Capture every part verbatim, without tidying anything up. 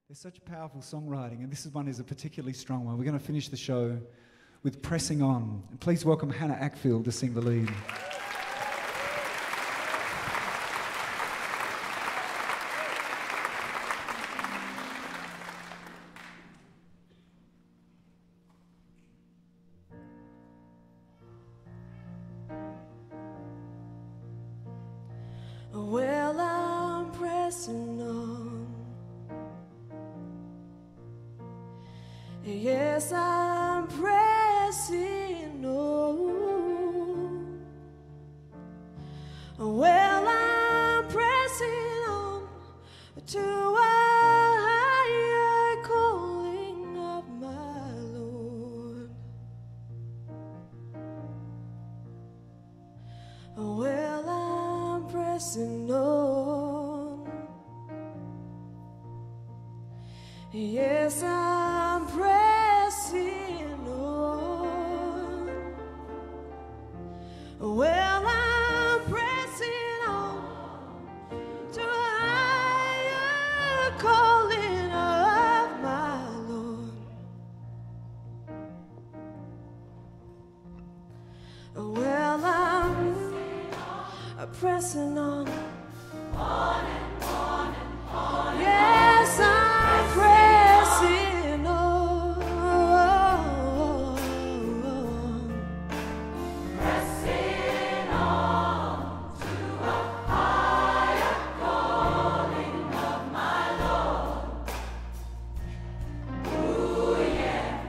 There's such powerful songwriting, and this is one is a particularly strong one. We're going to finish the show with Pressing On. And please welcome Hannah Acfield to sing the lead. Well, I'm pressing on. Yes, I'm pressing on. Well, I'm pressing on to a higher calling of my Lord. Well, I'm pressing on. Yes, I'm pressing on. Well, I'm pressing on to a higher calling of my Lord. Well, I'm pressing on. On and on and on. Yes, I'm pressing on. Pressing on to a higher calling of my Lord. Ooh, yeah.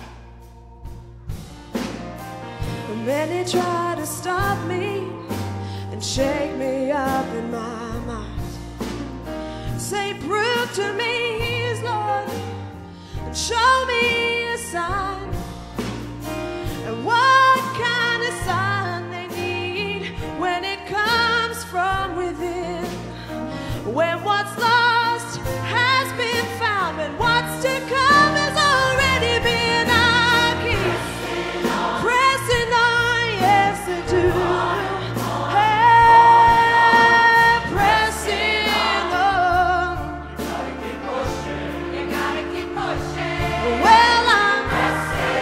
Many try to stop me and shake me up in my mind. Say, prove to me He's Lord, and show me a sign. And what kind of sign they need when it comes from within? When what's lost has been found, and what's to come has already been. I keep pressing on, yes I do. Well, I'm pressing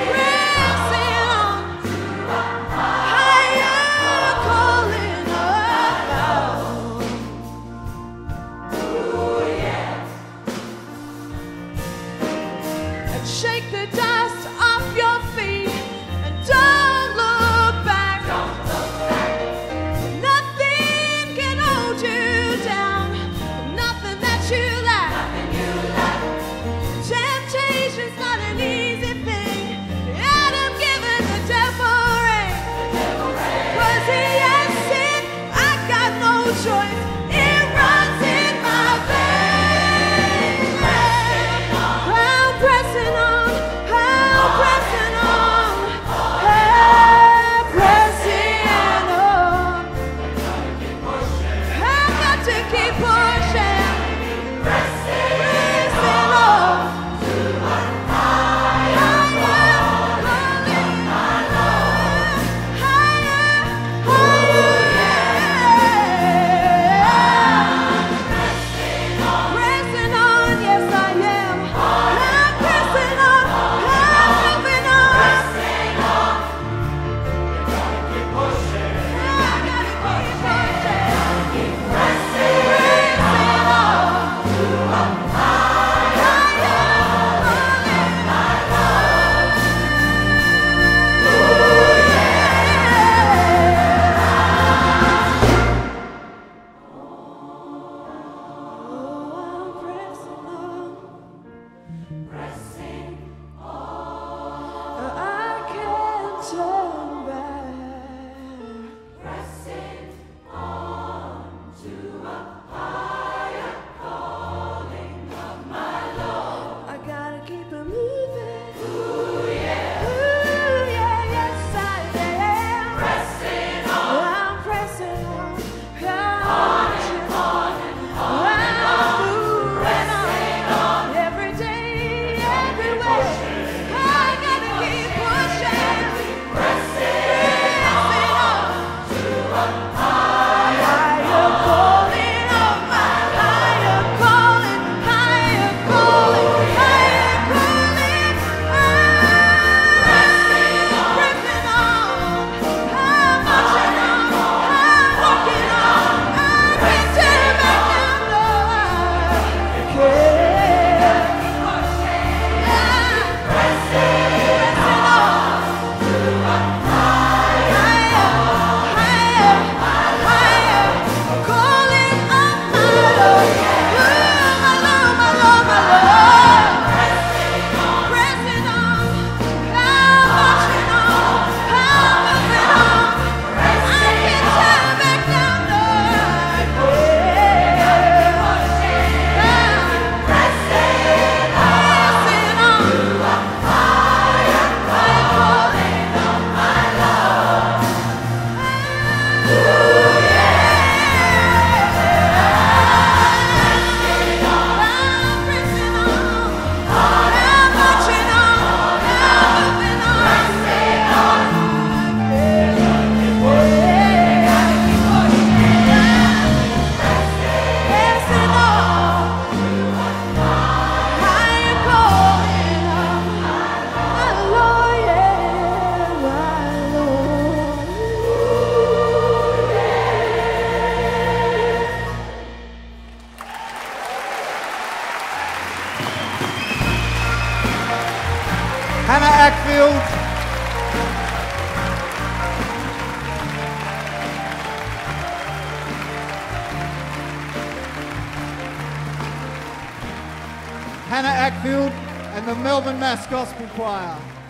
Hannah Acfield and the Melbourne Mass Gospel Choir.